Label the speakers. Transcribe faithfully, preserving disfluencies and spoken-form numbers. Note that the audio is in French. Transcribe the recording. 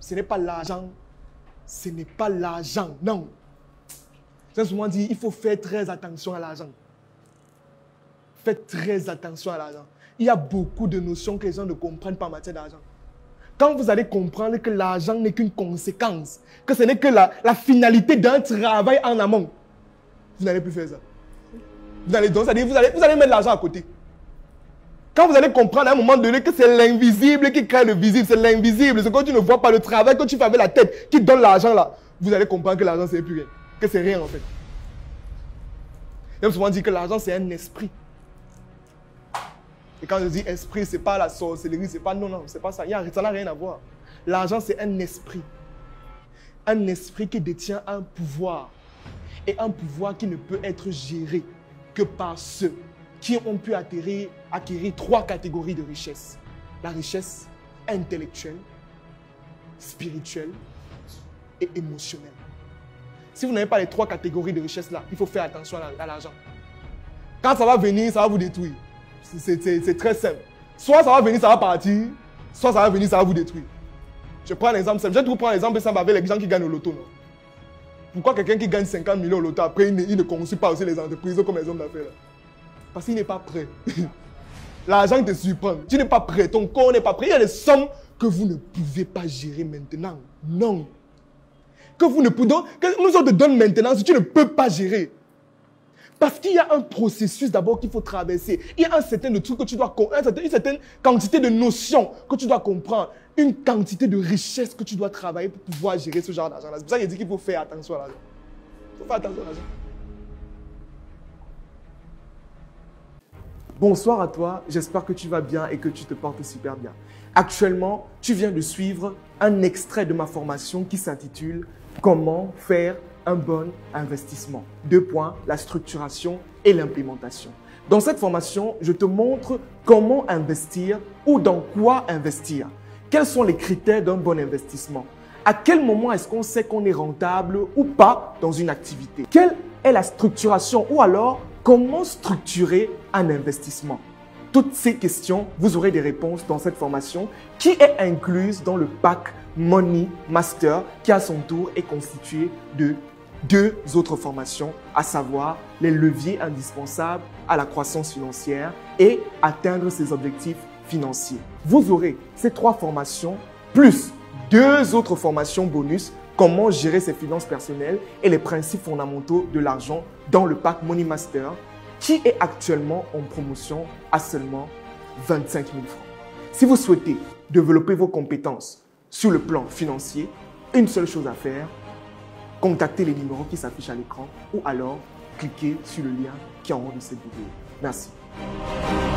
Speaker 1: ce n'est pas l'argent. Ce n'est pas l'argent, non. J'ai souvent dit, il faut faire très attention à l'argent. Faites très attention à l'argent. Il y a beaucoup de notions que les gens ne comprennent pas en matière d'argent. Quand vous allez comprendre que l'argent n'est qu'une conséquence, que ce n'est que la, la finalité d'un travail en amont, vous n'allez plus faire ça. Vous allez, donc, c'est-à-dire, vous allez, vous allez mettre l'argent à côté. Quand vous allez comprendre à un moment donné que c'est l'invisible qui crée le visible, c'est l'invisible, ce que tu ne vois pas, le travail que tu fais avec la tête qui donne l'argent là, vous allez comprendre que l'argent c'est plus rien, que c'est rien en fait. J'aime souvent dire que l'argent c'est un esprit. Et quand je dis esprit, c'est pas la sorcellerie, c'est pas non, non, c'est pas ça, ça n'a rien à voir. L'argent c'est un esprit. Un esprit qui détient un pouvoir. Et un pouvoir qui ne peut être géré que par ceux qui ont pu acquérir, acquérir trois catégories de richesse. La richesse intellectuelle, spirituelle et émotionnelle. Si vous n'avez pas les trois catégories de richesse là, il faut faire attention à l'argent. Quand ça va venir, ça va vous détruire. C'est très simple. Soit ça va venir, ça va partir, soit ça va venir, ça va vous détruire. Je prends un exemple simple. Je vais vous prendre un exemple simple avec les gens qui gagnent au loto. Non? Pourquoi quelqu'un qui gagne cinquante millions au loto, après, il ne, il ne consulte pas aussi les entreprises comme les hommes d'affaires? Parce qu'il n'est pas prêt. L'argent te surprend. Tu n'es pas prêt. Ton corps n'est pas prêt. Il y a des sommes que vous ne pouvez pas gérer maintenant. Non. Que vous ne pouvez, que nous on te donne maintenant si tu ne peux pas gérer. Parce qu'il y a un processus d'abord qu'il faut traverser. Il y a un certain de trucs que tu dois comprendre, une certaine quantité de notions que tu dois comprendre, une quantité de richesse que tu dois travailler pour pouvoir gérer ce genre d'argent-là. C'est pour ça qu'il dit qu'il faut faire attention à l'argent. Il faut faire attention à l'argent. Bonsoir à toi, j'espère que tu vas bien et que tu te portes super bien. Actuellement, tu viens de suivre un extrait de ma formation qui s'intitule « Comment faire un bon investissement ». Deux points, la structuration et l'implémentation. Dans cette formation, je te montre comment investir ou dans quoi investir. Quels sont les critères d'un bon investissement? À quel moment est-ce qu'on sait qu'on est rentable ou pas dans une activité? Quelle est la structuration ou alors comment structurer un investissement? Toutes ces questions, vous aurez des réponses dans cette formation qui est incluse dans le pack Money Master qui à son tour est constitué de deux autres formations, à savoir les leviers indispensables à la croissance financière et atteindre ses objectifs financiers. Vous aurez ces trois formations plus deux autres formations bonus, comment gérer ses finances personnelles et les principes fondamentaux de l'argent dans le pack Money Master qui est actuellement en promotion à seulement vingt-cinq mille francs. Si vous souhaitez développer vos compétences sur le plan financier, une seule chose à faire, contactez les numéros qui s'affichent à l'écran ou alors cliquez sur le lien qui est en haut de cette vidéo. Merci.